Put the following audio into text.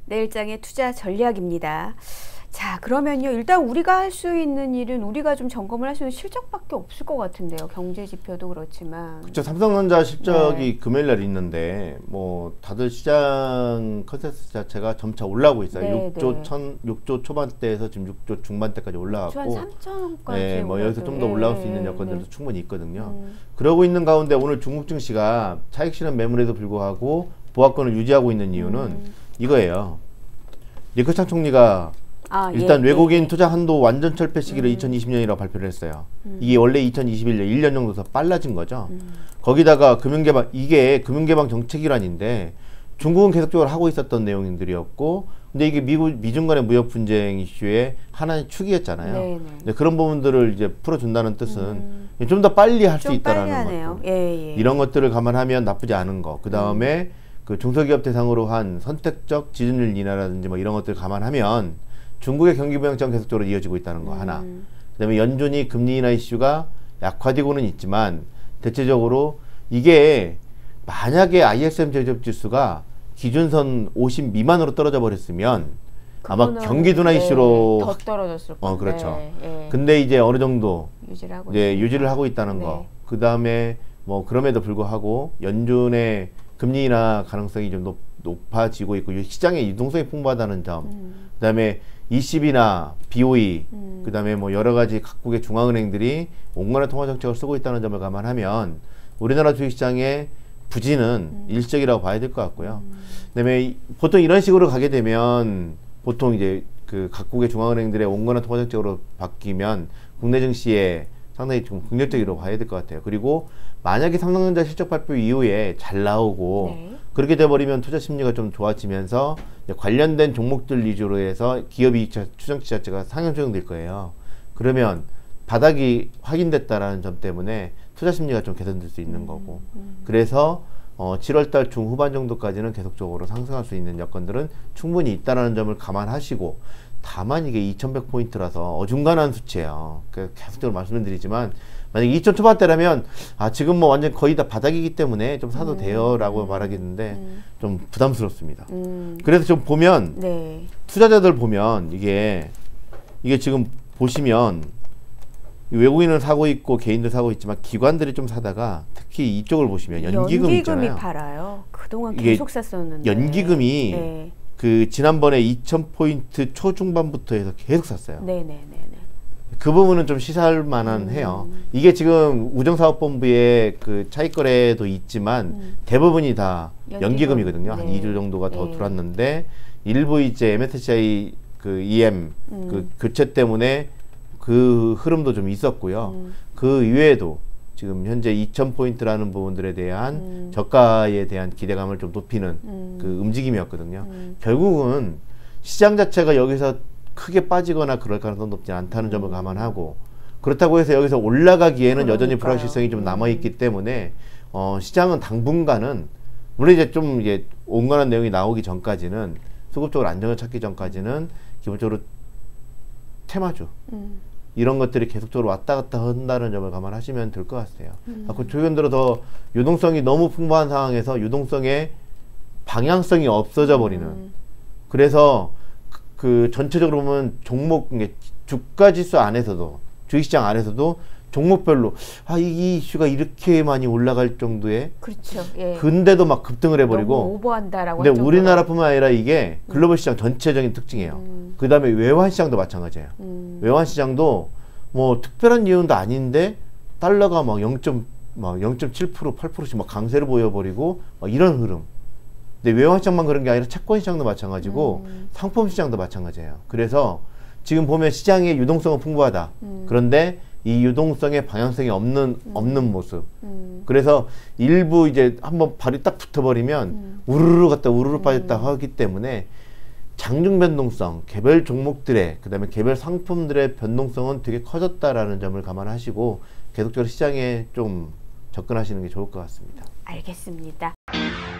내일장의 투자 전략입니다. 자, 그러면요. 일단 우리가 할 수 있는 일은 우리가 좀 점검을 할 수 있는 실적밖에 없을 것 같은데요. 경제 지표도 그렇지만. 그렇죠. 삼성전자 실적이 네. 금요일 날 있는데 뭐 다들 시장 컨센서스 자체가 점차 올라오고 있어요. 네, 6조 초반대에서 지금 6조 중반대까지 올라왔고 한 3천원까지. 네, 뭐 여기서 좀 더 올라올 수 있는 여건들도 네. 충분히 있거든요. 그러고 있는 가운데 오늘 중국 증시가 차익 실현 매물에도 불구하고 보합권을 유지하고 있는 이유는 이거예요. 리커창 총리가 일단 외국인 투자 한도 완전 철폐 시기를 2020년이라고 발표를 했어요. 이게 원래 2021년 1년 정도 더 빨라진 거죠. 거기다가 금융개방, 이게 금융개방 정책이란인데 중국은 계속적으로 하고 있었던 내용들이었고, 근데 이게 미중 간의 무역 분쟁 이슈의 하나의 축이었잖아요. 근데 그런 부분들을 이제 풀어준다는 뜻은 좀 더 빨리 할 수 있다라는 것들. 이런 것들을 감안하면 나쁘지 않은 거. 그 다음에 그 중소기업 대상으로 한 선택적 지준율 인하라든지 뭐 이런 것들을 감안하면 중국의 경기 부양처럼 계속적으로 이어지고 있다는 거 하나. 그다음에 연준이 금리 인하 이슈가 약화되고는 있지만 대체적으로 이게 만약에 ISM 제조업 지수가 기준선 50 미만으로 떨어져 버렸으면 아마 경기 둔화 이슈로 더 떨어졌을 건데. 그렇죠. 근데 이제 어느 정도 유지를 하고 있다는 거. 그다음에 뭐 그럼에도 불구하고 연준의 금리 인하 가능성이 좀 높아지고 있고 시장의 유동성이 풍부하다는 점. 그다음에 ECB나 BOE, 그다음에 뭐 여러 가지 각국의 중앙은행들이 온건한 통화 정책을 쓰고 있다는 점을 감안하면 우리나라 주식시장의 부진은 일시적이라고 봐야 될 것 같고요. 그다음에 보통 이런 식으로 가게 되면 보통 이제 그 각국의 중앙은행들의 온건한 통화 정책으로 바뀌면 국내 증시에 상당히 좀 긍정적으로 봐야 될 것 같아요. 그리고 만약에 삼성전자 실적 발표 이후에 잘 나오고 그렇게 돼버리면 투자 심리가 좀 좋아지면서 관련된 종목들 위주로 해서 기업 이익 추정치 자체가 상향 조정될 거예요. 그러면 바닥이 확인됐다라는 점 때문에 투자 심리가 좀 개선될 수 있는 거고, 그래서 7월달 중후반 정도까지는 계속적으로 상승할 수 있는 여건들은 충분히 있다라는 점을 감안하시고, 다만 이게 2100포인트라서 어중간한 수치예요. 계속적으로 말씀드리지만 만약에 2000 초반대라면 지금 뭐 완전 거의 다 바닥이기 때문에 좀 사도 돼요 라고 말하겠는데 좀 부담스럽습니다. 그래서 좀 보면 투자자들 보면 이게 지금 보시면 외국인은 사고 있고 개인들 사고 있지만 기관들이 좀 사다가 특히 이쪽을 보시면 연기금 있잖아요. 연기금이 팔아요. 그동안 계속 샀었는데 연기금이 그 지난번에 2000포인트 초중반부터 해서 계속 샀어요. 그 부분은 좀 시사할 만한 해요. 이게 지금 우정사업본부의 그 차익거래도 있지만 대부분이 다 연기금이거든요. 한 2주 정도가 더 들어왔는데 일부 이제 MSCI 그 EM 그 교체 때문에 그 흐름도 좀 있었고요. 그 이외에도 지금 현재 2000포인트라는 부분들에 대한 저가에 대한 기대감을 좀 높이는 그 움직임이었거든요. 결국은 시장 자체가 여기서 크게 빠지거나 그럴 가능성이 높지 않다는 점을 감안하고, 그렇다고 해서 여기서 올라가기에는 여전히 불확실성이 좀 남아있기 때문에 시장은 당분간은 물론 이제 좀 이제 온건한 내용이 나오기 전까지는 수급적으로 안정을 찾기 전까지는 기본적으로 테마주 이런 것들이 계속적으로 왔다 갔다 한다는 점을 감안하시면 될 것 같아요. 최근 들어 더 유동성이 너무 풍부한 상황에서 유동성의 방향성이 없어져 버리는, 그래서 그 전체적으로 보면 종목, 주가 지수 안에서도 주식시장 안에서도 종목별로 이 이슈가 이렇게 많이 올라갈 정도의, 근데도 막 급등을 해버리고 너무 오버한다라고. 근데 우리나라뿐만 아니라 이게 글로벌 시장 전체적인 특징이에요. 그 다음에 외환 시장도 마찬가지예요. 외환 시장도 뭐 특별한 이유는 아닌데 달러가 막 0.7%, 8%씩 막 강세를 보여버리고 막 이런 흐름. 근데 외환 시장만 그런 게 아니라 채권 시장도 마찬가지고 상품 시장도 마찬가지예요. 그래서 지금 보면 시장의 유동성은 풍부하다. 그런데 이 유동성의 방향성이 없는 모습. 그래서 일부 이제 한번 발이 딱 붙어버리면 우르르 갔다 우르르 빠졌다 하기 때문에 장중 변동성, 개별 종목들의, 그 다음에 개별 상품들의 변동성은 되게 커졌다라는 점을 감안하시고 계속적으로 시장에 좀 접근하시는 게 좋을 것 같습니다. 알겠습니다.